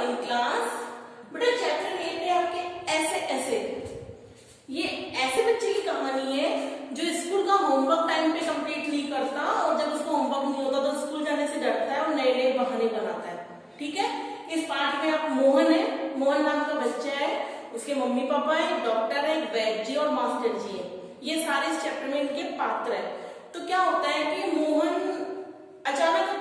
One class. बेटा chapter 8 है आपके ऐसे ऐसे। ये ऐसे बच्चे की कहानी है जो स्कूल का होमवर्क टाइम पे कंप्लीट नहीं करता और जब उसको होमवर्क नहीं होता तो स्कूल जाने से डरता है और नए नए बहाने बनाता है। ठीक है, इस पार्ट में आप मोहन है, मोहन नाम का बच्चा है, उसके मम्मी पापा है, डॉक्टर है, वैद्य जी और मास्टर जी है। ये सारे इस चैप्टर में इनके पात्र है। तो क्या होता है कि मोहन अचानक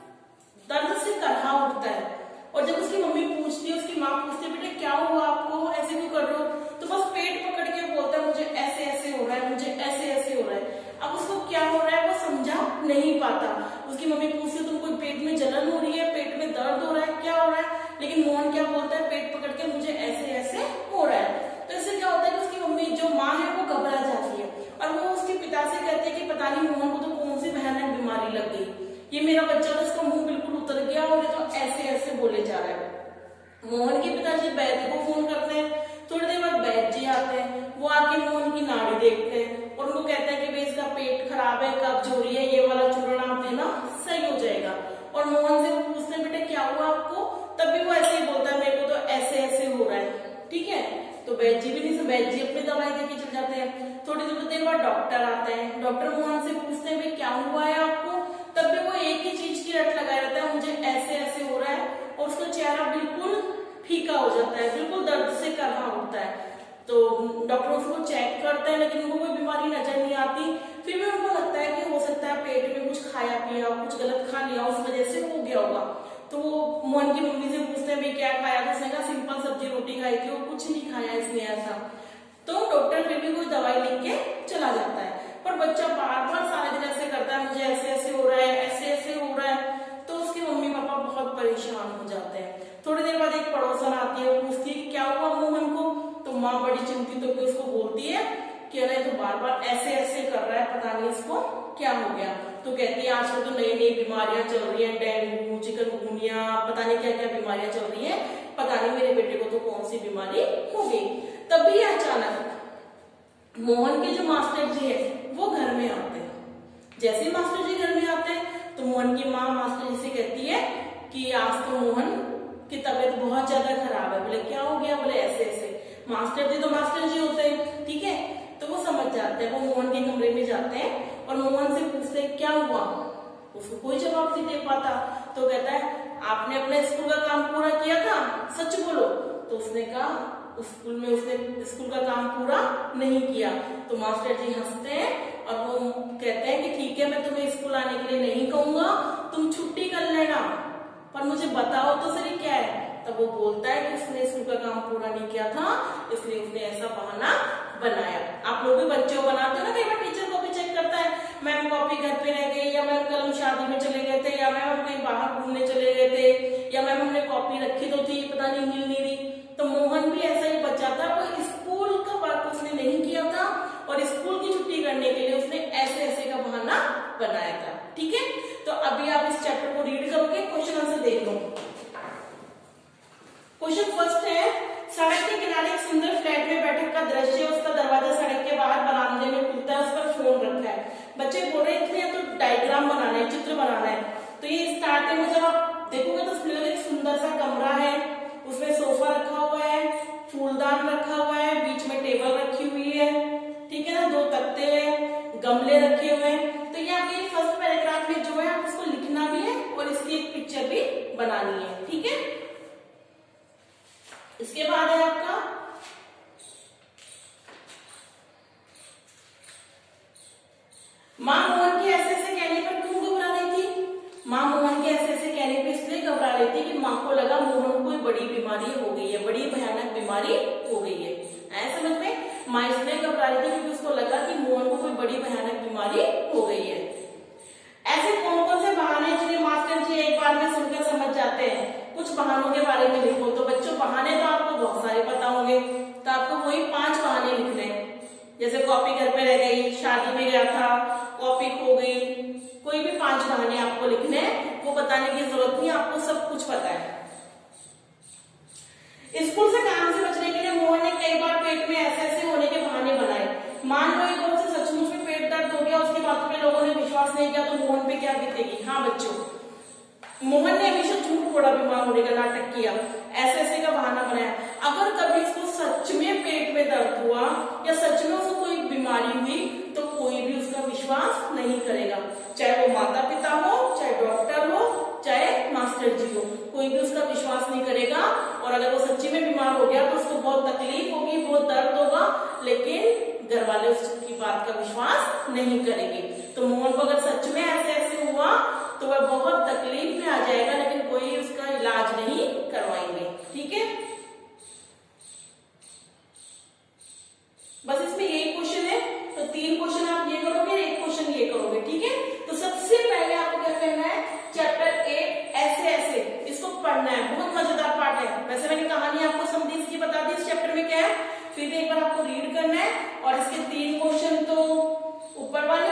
दर्द से करहा उठता है और जब उसकी मम्मी पूछती है, उसकी माँ पूछती है बेटे क्या हुआ आपको, ऐसे क्यों कर रहे हो, तो बस पेट पकड़ के बोलता है मुझे ऐसे ऐसे हो रहा है, मुझे ऐसे ऐसे हो रहा है। अब उसको क्या हो रहा है वो समझा नहीं पाता। उसकी मम्मी पूछती है तुमको पेट में जलन हो रही है, पेट में दर्द हो रहा है, क्या हो रहा है, लेकिन मोहन क्या बोलता है पेट पकड़ के मुझे ऐसे ऐसे हो रहा है। तो इससे क्या होता है कि उसकी मम्मी जो माँ है वो घबरा जाती है और वो उसके पिता से कहती है कि पता नहीं मोहन को तो कौन सी भयानक बीमारी लग गई, ये मेरा बच्चा तो इसका मुंह बिल्कुल उतर गया और ये तो ऐसे ऐसे बोले जा रहा है। मोहन के पिताजी वैद्य को फोन करते हैं। थोड़ी देर बाद वैद्य जी आते हैं, वो आके मोहन की नाड़ी देखते हैं और उनको कहते हैं कि भाई इसका पेट खराब है, कब्ज हो रही है, ये वाला चूर्ण आप देना सही हो जाएगा। और मोहन से वो पूछते हैं बेटे क्या हुआ आपको, तब भी वो ऐसे ही बोलता है मेरे को तो ऐसे ऐसे हो रहा है। ठीक है, तो वैद्य जी भी नहीं, वैद्य जी अपनी दवाई देके चल जाते हैं। थोड़ी देर बाद डॉक्टर आते हैं, डॉक्टर मोहन से पूछते हैं भाई क्या हुआ है आपको, तब भी वो एक ही चीज की रट लगाए रहता है मुझे ऐसे ऐसे हो रहा है और उसका चेहरा बिल्कुल फीका हो जाता है, बिल्कुल दर्द से करहा उठता है। तो डॉक्टर उसको चेक करते हैं लेकिन उनको कोई बीमारी नजर नहीं आती। फिर भी उनको लगता है कि हो सकता है पेट में कुछ खाया पिया, कुछ गलत खा लिया, उस वजह से हो गया होगा। तो वो मोहन की मम्मी से पूछते हैं भाई क्या खाया, तो उसने कहा सिंपल सब्जी रोटी खाई थी और कुछ नहीं खाया इसने ऐसा। तो डॉक्टर फिर भी कोई दवाई लिख के चला जाता है, पर बच्चा बार बार सारे दिन ऐसे करता है मुझे ऐसे ऐसे हो रहा है, ऐसे ऐसे हो रहा है। तो उसके मम्मी पापा बहुत परेशान हो जाते हैं। थोड़ी देर बाद एक पड़ोसन आती है, पूछती है क्या हुआ मोहन को, तो माँ बड़ी चिंतित होकर उसको बोलती है कि अरे तो बार बार ऐसे ऐसे कर रहा है, पता नहीं इसको क्या हो गया। तो कहती है आजकल तो नई नई बीमारियां चल रही है, डेंगू, चिकनगुनिया, पता नहीं क्या क्या बीमारियां चल रही है, पता नहीं मेरे बेटे को तो कौन सी बीमारी हो गई। तभी अचानक मोहन के जो मास्टर जी है वो घर में आते हैं। जैसे मास्टर जी घर में आते हैं तो मोहन की माँ मास्टर जी से कहती है कि आज तो मोहन की तबीयत बहुत ज्यादा खराब है। बोले क्या हो गया, बोले ऐसे ऐसे। मास्टर जी तो मास्टर जी होते हैं, ठीक है, तो वो समझ जाते हैं। वो मोहन के कमरे में जाते हैं और मोहन से पूछते हैं क्या हुआ, उसको कोई जवाब नहीं दे पाता। तो कहता है आपने अपने स्कूल का काम पूरा किया था, सच बोलो। तो उसने कहा स्कूल में उसने स्कूल का काम पूरा नहीं किया। तो मास्टर जी हंसते हैं और वो कहते हैं कि ठीक है मैं तुम्हें स्कूल आने के लिए नहीं कहूंगा, तुम छुट्टी कर लेना, पर मुझे बताओ तो सही क्या है। तब वो बोलता है कि उसने स्कूल का काम पूरा नहीं किया था इसलिए उसने ऐसा बहाना बनाया। आप लोग भी बच्चों बनाते हो ना, कई बार टीचर कॉपी चेक करता है, मैम कॉपी घर पे रह गई, या मैम कल शादी में चले गए थे, या मैम हम कहीं बाहर घूमने चले गए थे, या मैम हमने कॉपी रखी तो थी पता नहीं मिल नहीं रही। तो मोहन भी ऐसा ही बच्चा था, वो स्कूल का वर्क उसने नहीं किया था और स्कूल की छुट्टी करने के लिए उसने ऐसे ऐसे का बहाना बनाया था। ठीक है, तो अभी आप इस चैप्टर को रीड करोगे, क्वेश्चन आंसर देख लो। क्वेश्चन फर्स्ट है सड़क के किनारे एक सुंदर फ्लैट में बैठक का दृश्य, उसका दरवाजा सड़क के बाहर बरामदे में खुलता है, उस पर फोन रखा है। बच्चे बोल रहे हैं इसमें तो डायग्राम बनाना है, चित्र बनाना है। तो ये स्टार्टिंग में जब आप देखोगे तो उसमें एक सुंदर सा कमरा है, उसमें सोफा रखा हुआ है, फूलदान रखा हुआ है, बीच में टेबल रखी हुई है, ठीक है ना, 2 तख्ते हैं, गमले रखे हुए हैं। तो ये आपके फर्स्ट पैराग्राफ में जो है आप इसको लिखना भी है और इसकी एक पिक्चर भी बनानी है। ठीक है, इसके बाद है आपका मां मोहन के ऐसे ऐसे कहने पर क्यों घबरा रही थी। मां मोहन के ऐसे ऐसे कहने पर इसलिए घबरा रही थी कि मां को लगा मोहन को कोई बड़ी बीमारी हो गई है, बड़ी भयानक बीमारी हो गई है। ऐसा समझ में, मां इसलिए घबरा रही थी क्योंकि उसको लगा कि मोहन को कोई बड़ी भयानक बीमारी हो गई है। ऐसे कौन कौन से बहाने हैं जिन्हें मास्टर जी एक बार में सुनकर समझ जाते हैं, कुछ बहानों के बारे में लिखो। तो बच्चों बहाने तो आपको बहुत सारे पता होंगे, तो आपको वही 5 बहाने लिखने हैं। जैसे कॉपी घर पे रह गई, शादी में गया था, कॉपी खो गई, कोई भी 5 बहाने आपको लिखने हैं, वो बताने की जरूरत नहीं, आपको सब कुछ पता है। स्कूल से काम से बचने के लिए मोहन ने कई बार पेट में ऐसे ऐसे होने के बहाने बनाए। मान लो एक बार से सचमुच में पेट दर्द हो गया, उसकी बातों पे लोगों ने विश्वास नहीं किया, तो मोहन पे क्या बीतेगी। हाँ बच्चों, मोहन ने हमेशा झूठ बोला, बीमार होने का नाटक किया, ऐसे ऐसे का बहाना बनाया। अगर कभी इसको सच में पेट में दर्द हुआ या सच में उसको कोई बीमारी हुई तो कोई भी उसका विश्वास नहीं करेगा, चाहे वो माता पिता हो, चाहे डॉक्टर हो, चाहे मास्टर जी हो, कोई भी उसका विश्वास नहीं करेगा। और अगर वो सच्ची में बीमार हो गया तो उसको बहुत तकलीफ होगी, बहुत दर्द होगा, लेकिन घर वाले उसकी बात का विश्वास नहीं करेंगे। तो मोहन को अगर सच में ऐसे ऐसे हुआ तो वह बहुत तकलीफ में आ जाएगा, लेकिन कोई उसका इलाज नहीं करवाएंगे। ठीक है, बस इसमें यही क्वेश्चन है। तो 3 क्वेश्चन आप ये करोगे, 1 क्वेश्चन ये करोगे। ठीक है, तो सबसे पहले आपको क्या करना है, चैप्टर 8 ऐसे ऐसे इसको पढ़ना है। बहुत मजेदार पार्ट है। वैसे मैंने कहानी आपको समझी इसकी बता दी, इस चैप्टर में क्या है, फिर एक बार आपको रीड करना है। और इसके 3 क्वेश्चन तो ऊपर वाले